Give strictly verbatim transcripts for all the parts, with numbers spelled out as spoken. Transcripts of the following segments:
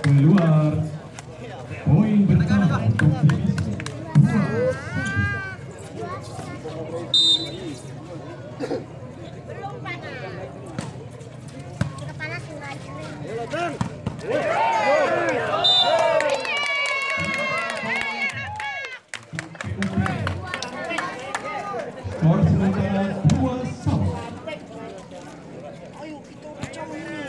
keluar. Poin pertama untuk divisi dua. Belum panas. Udah panas enggak? Skor sementara dua sama. Ayo kita pecah ini.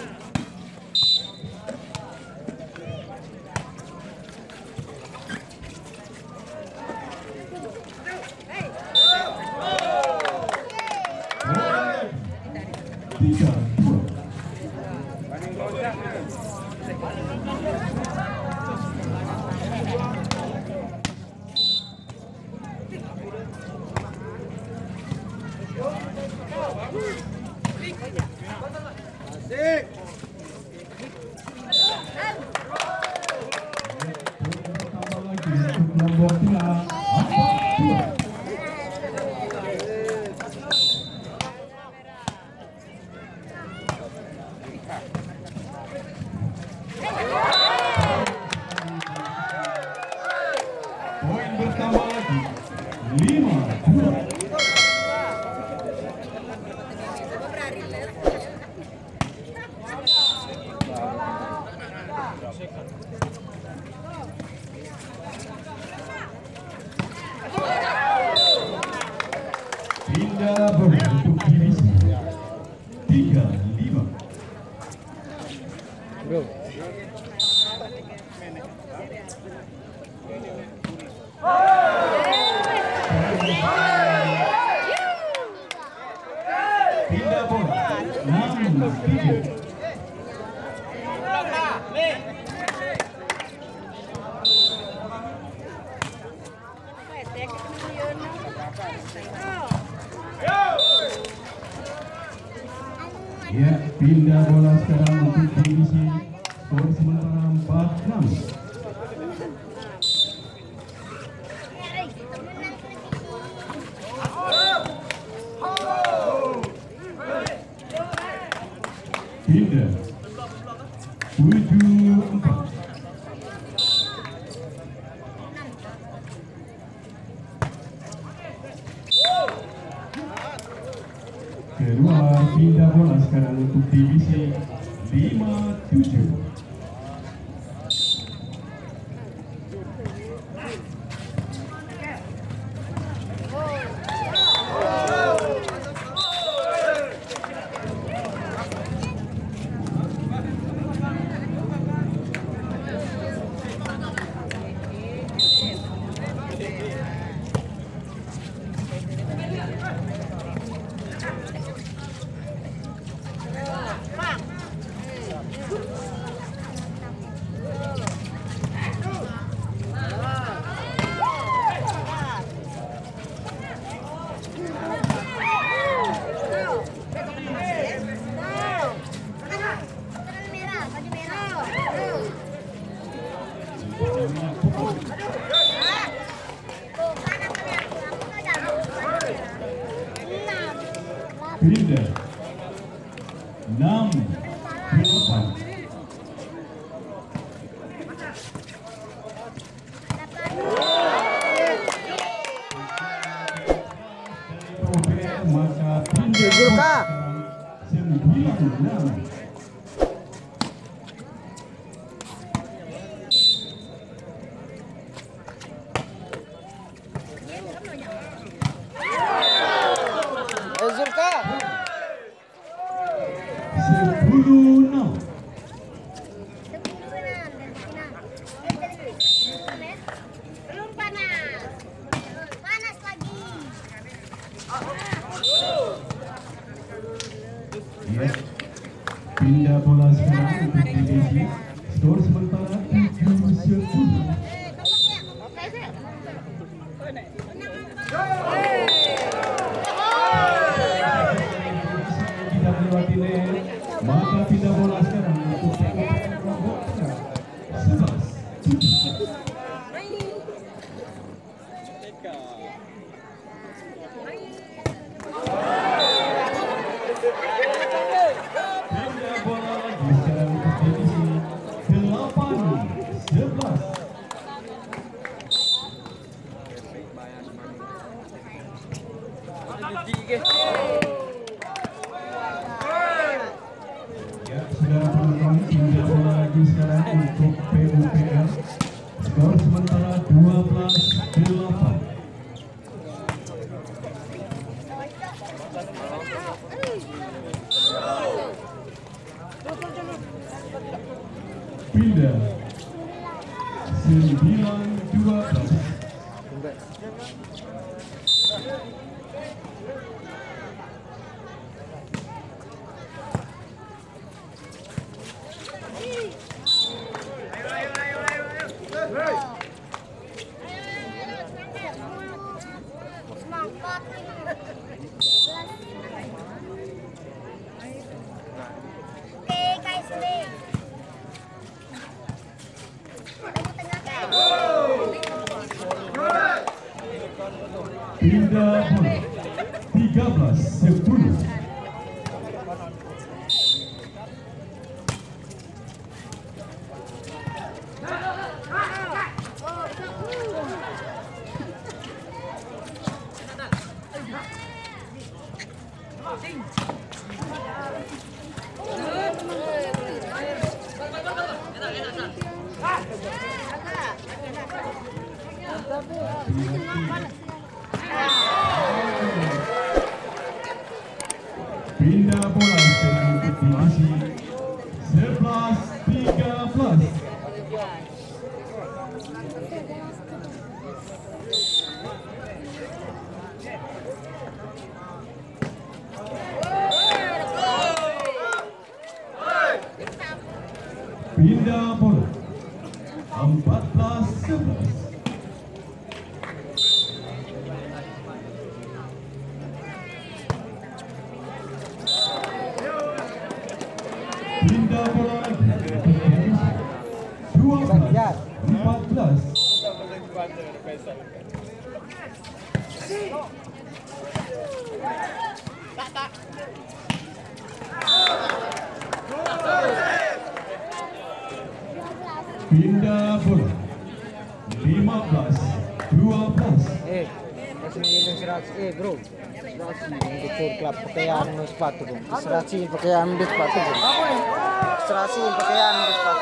Tiga dua. Asik. Tambah lagi untuk nomor tiga. Empat dua. Poin bertambah lagi lima dua. Pindah bola untuk divisi tiga lima. Bro. Pindah bola enam tiga. Ya, pindah bola sekarang untuk divisi skor sementara empat enam. Pindah tujuh empat. Keluar, pindah bola sekarang untuk divisi lima tujuh. Pindah enam delapan. Maka pindah bola sembilan enam. Zulka. Sepuluh enam. Belum panas. Panas lagi. Ya, pindah bola sekarang untuk divisi skor sementara tujuh sepuluh. Kita melewati net, maka pindah bola sekarang untuk sebelas tujuh. Pindah bola lagi sekarang untuk divisi delapan sebelas. Ya, saudara penonton, pindah bola lagi sekarang untuk P U P R. Skor sementara dua belas delapan. Pindah sembilan dua belas. Semangkot ini. Oke, guys, nih. Pindah bola tiga belas sepuluh. Pindah bola sekarang untuk divisi sebelas tiga belas. Pindah bola empat belas sebelas. Pindah bola lagi dua belas empat belas. Pindah bola lima belas dua belas. Eh, kasih minum serasi, eh bro, serasi untuk klub pakaian sepatu bro, serasi pakaian sepatu bro, serasi pakaian sepatu.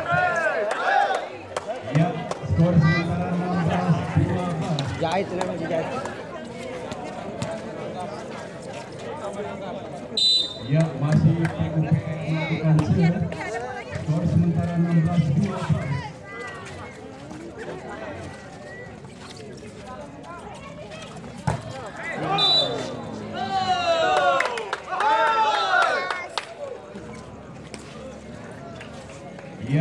Ya, skor sementara enam belas dua belas. Jahit lah masih jahit. Ya, masih P U P R melakukan serve. Skor sementara enam belas dua belas. Ya,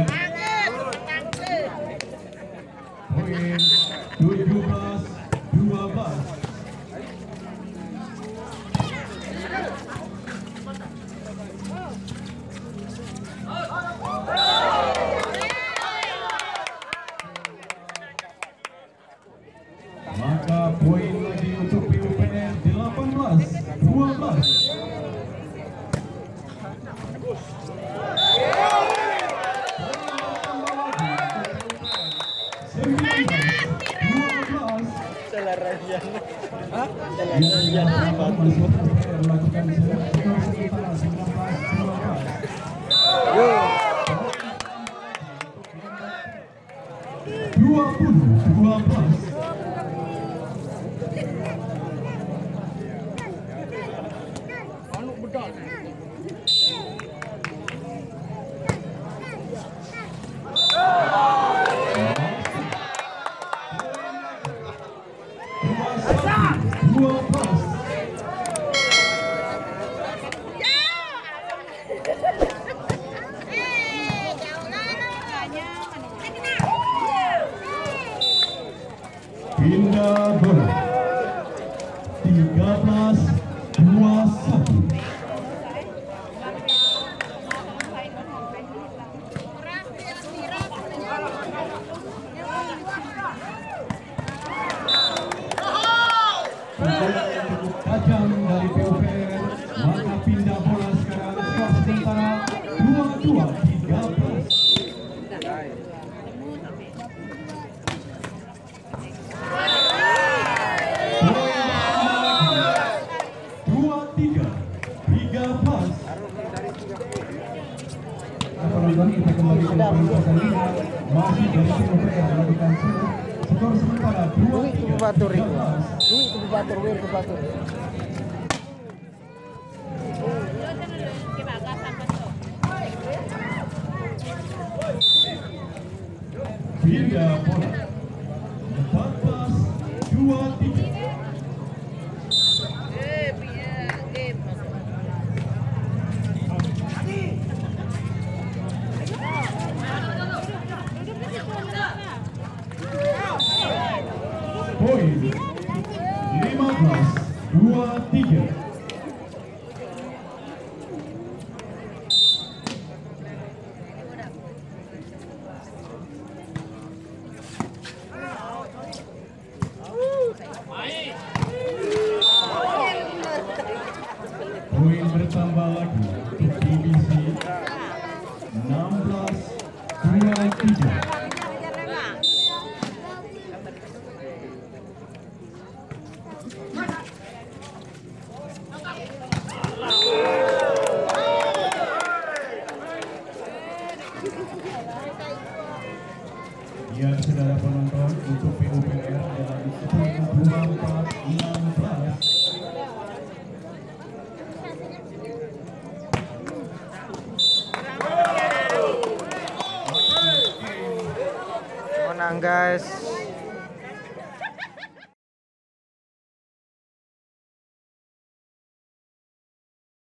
poin tujuh belas dua belas. Maka poin lagi untuk P U P R delapan belas dua belas. Hah? Ya, masih melakukan serve skor sementara sembilan belas dua belas. Yo. dua puluh dua belas. dua belas. Pindah bola tiga belas dua puluh satu. Cukup tajam dari P U P R, maka pindah bola sekarang skor sementara dua puluh dua tiga belas. pertandingan masih dari tim U P R melakukan serve. Skor sementara dua Uwi tiga. ke batur itu. Uwi ke batur, Uwi ke batur. Beda bola. empat belas dua tiga. Poin lima belas dua tiga. Poin bertambah lagi untuk divisi enam belas dua tiga. Ya, saudara penonton, untuk P U P R dalam poin dua empat enam belas. Menang guys.